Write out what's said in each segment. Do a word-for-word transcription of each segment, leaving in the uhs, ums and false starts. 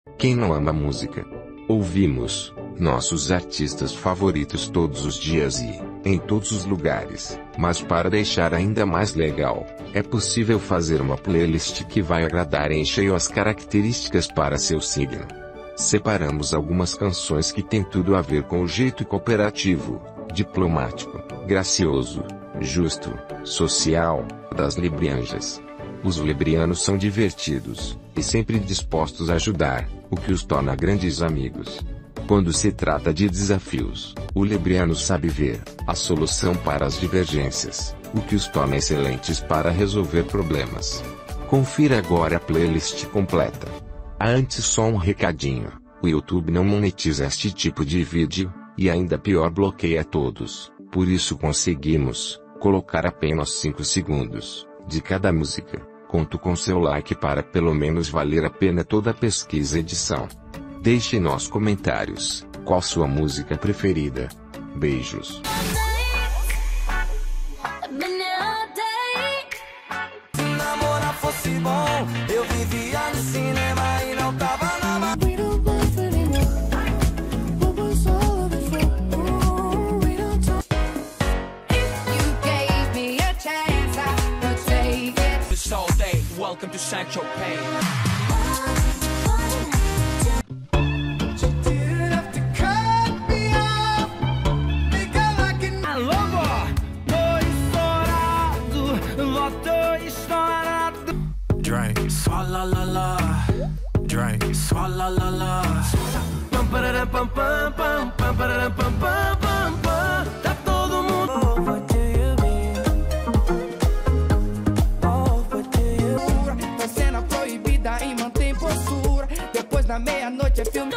Quem não ama música? Ouvimos nossos artistas favoritos todos os dias e em todos os lugares, mas para deixar ainda mais legal, é possível fazer uma playlist que vai agradar em cheio as características para seu signo. Separamos algumas canções que têm tudo a ver com o jeito cooperativo, diplomático, gracioso, justo, social, das librianjas. Os librianos são divertidos e sempre dispostos a ajudar, o que os torna grandes amigos. Quando se trata de desafios, o libriano sabe ver a solução para as divergências, o que os torna excelentes para resolver problemas. Confira agora a playlist completa. Antes, só um recadinho: o YouTube não monetiza este tipo de vídeo, e ainda pior, bloqueia todos. Por isso conseguimos colocar apenas cinco segundos de cada música. Conto com seu like para pelo menos valer a pena toda a pesquisa e edição. Deixe nos comentários qual sua música preferida. Beijos. Se namorar fosse bom, eu vivia no cinema e não tava na Welcome to Sancho Pay. Drink, swalla la la. Drink, swalla la la. Pam para pam pam pam pam para pam pam pam pam. Tá todo mundo. Oh, what do you mean? Oh, what do you mean? Tá cena proibida e mantém postura. Depois da meia-noite é filme.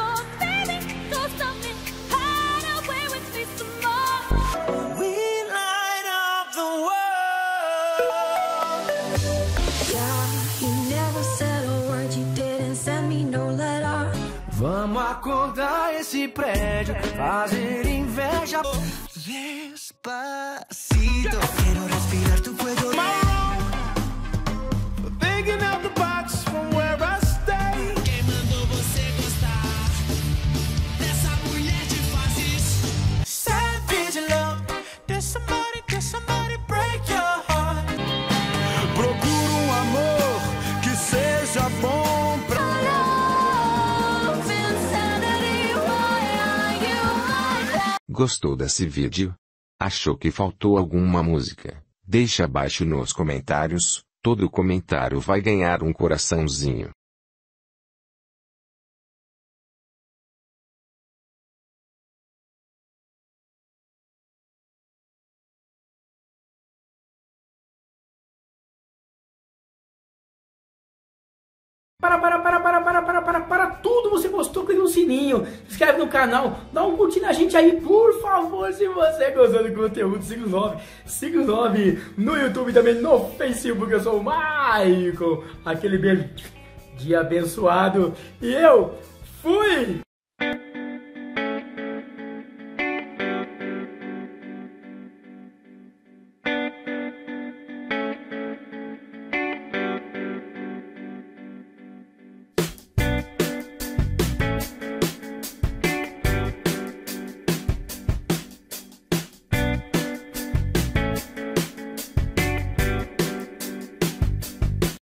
Vamos acordar esse prédio, fazer inveja. Despacito, quero respirar tu cuello. Thinking out the box from where I stay. Quem mandou você gostar dessa mulher de fases? Savage love, did somebody, did somebody break your heart? Procuro um amor que seja bom pra Gostou desse vídeo? Achou que faltou alguma música? Deixa abaixo nos comentários, todo comentário vai ganhar um coraçãozinho. Para, para, para, para, para, para, para, para tudo, você gostou, clica no sininho, se inscreve no canal, dá um curtir na gente aí, por favor, se você gostou do conteúdo, siga o nove, siga o nove no YouTube e também no Facebook, eu sou o Maicon, aquele beijo de abençoado, e eu fui!